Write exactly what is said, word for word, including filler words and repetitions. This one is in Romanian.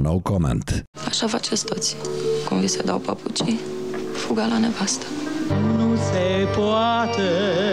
No comment. Așa faceți toți. Cum vi se dau papucii, fuga la nevastă. Nu se poate